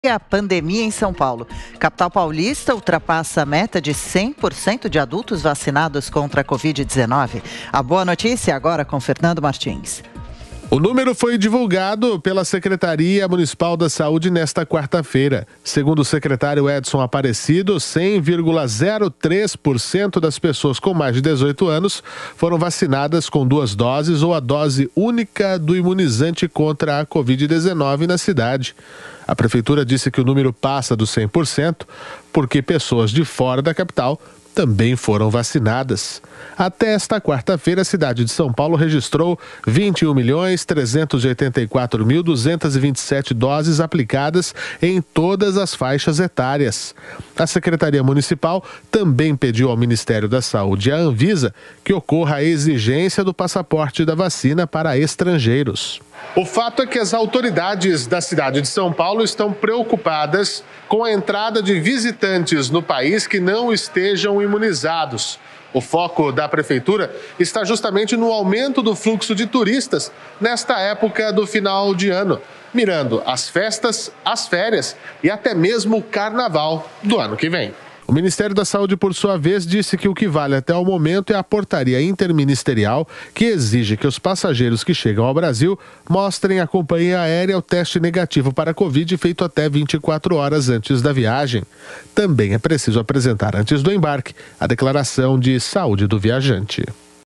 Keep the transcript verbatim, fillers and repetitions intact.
A pandemia em São Paulo. Capital paulista ultrapassa a meta de cem por cento de adultos vacinados contra a covid dezenove. A boa notícia agora com Fernando Martins. O número foi divulgado pela Secretaria Municipal da Saúde nesta quarta-feira. Segundo o secretário Edson Aparecido, cem vírgula zero três por cento das pessoas com mais de dezoito anos foram vacinadas com duas doses ou a dose única do imunizante contra a covid dezenove na cidade. A prefeitura disse que o número passa dos cem por cento porque pessoas de fora da capital também foram vacinadas. Até esta quarta-feira, a cidade de São Paulo registrou vinte e um milhões trezentos e oitenta e quatro mil duzentas e vinte e sete doses aplicadas em todas as faixas etárias. A Secretaria Municipal também pediu ao Ministério da Saúde e à Anvisa que ocorra a exigência do passaporte da vacina para estrangeiros. O fato é que as autoridades da cidade de São Paulo estão preocupadas com a entrada de visitantes no país que não estejam imunizados. O foco da prefeitura está justamente no aumento do fluxo de turistas nesta época do final de ano, mirando as festas, as férias e até mesmo o carnaval do ano que vem. O Ministério da Saúde, por sua vez, disse que o que vale até o momento é a portaria interministerial que exige que os passageiros que chegam ao Brasil mostrem à companhia aérea o teste negativo para a Covid feito até vinte e quatro horas antes da viagem. Também é preciso apresentar antes do embarque a declaração de saúde do viajante.